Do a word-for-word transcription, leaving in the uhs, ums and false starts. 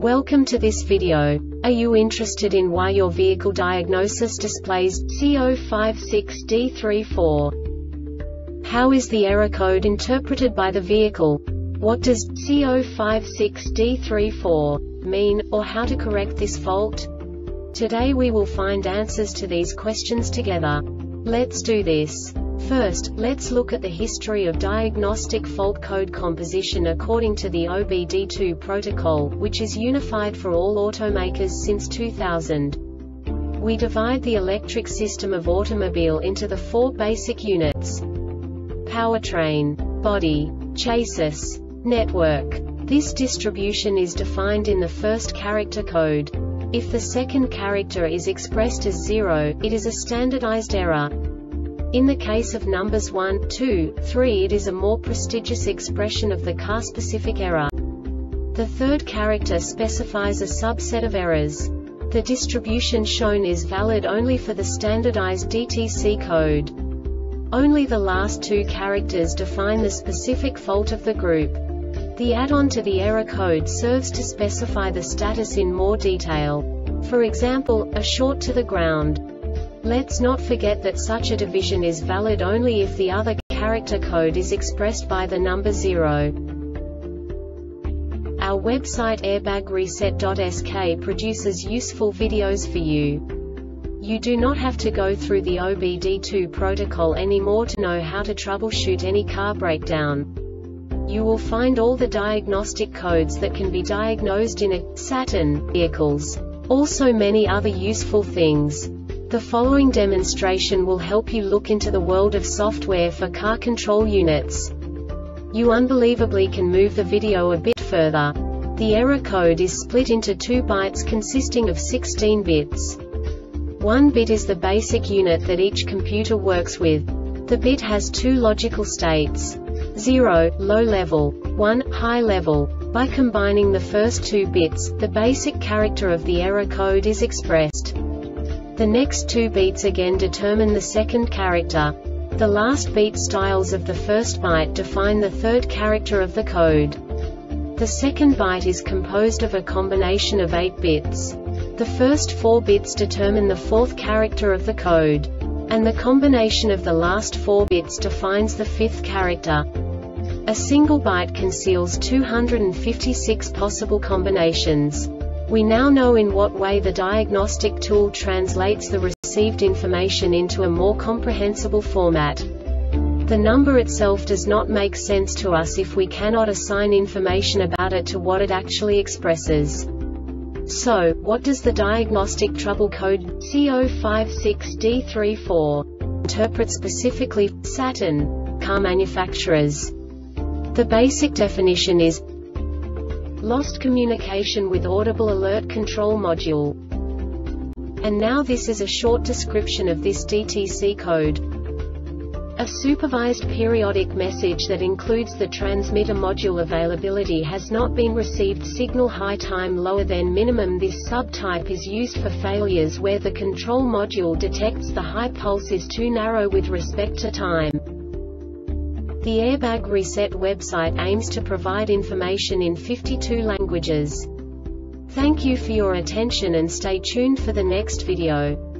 Welcome to this video. Are you interested in why your vehicle diagnosis displays C zero five six D three four? How is the error code interpreted by the vehicle? What does C zero five six D three four mean, or how to correct this fault? Today we will find answers to these questions together. Let's do this. First, let's look at the history of diagnostic fault code composition according to the O B D two protocol, which is unified for all automakers since two thousand. We divide the electric system of automobile into the four basic units: powertrain, body, chassis, network. This distribution is defined in the first character code. If the second character is expressed as zero, it is a standardized error. In the case of numbers one, two, three, it is a more prestigious expression of the car-specific error. The third character specifies a subset of errors. The distribution shown is valid only for the standardized D T C code. Only the last two characters define the specific fault of the group. The add-on to the error code serves to specify the status in more detail. For example, a short to the ground. Let's not forget that such a division is valid only if the other character code is expressed by the number zero. Our website airbag reset dot S K produces useful videos for you. You do not have to go through the O B D two protocol anymore to know how to troubleshoot any car breakdown. You will find all the diagnostic codes that can be diagnosed in a Saturn vehicles. Also many other useful things. The following demonstration will help you look into the world of software for car control units. You unbelievably can move the video a bit further. The error code is split into two bytes consisting of sixteen bits. One bit is the basic unit that each computer works with. The bit has two logical states: zero, low level, one, high level. By combining the first two bits, the basic character of the error code is expressed. The next two beats again determine the second character. The last beat styles of the first byte define the third character of the code. The second byte is composed of a combination of eight bits. The first four bits determine the fourth character of the code. And the combination of the last four bits defines the fifth character. A single byte conceals two hundred fifty-six possible combinations. We now know in what way the diagnostic tool translates the received information into a more comprehensible format. The number itself does not make sense to us if we cannot assign information about it to what it actually expresses. So, what does the diagnostic trouble code C zero five six D three four interpret specifically for Saturn car manufacturers? The basic definition is lost communication with audible alert control module. And now this is a short description of this D T C code. A supervised periodic message that includes the transmitter module availability has not been received. Signal high time lower than minimum. This subtype is used for failures where the control module detects the high pulse is too narrow with respect to time. The Airbag Reset website aims to provide information in fifty-two languages. Thank you for your attention and stay tuned for the next video.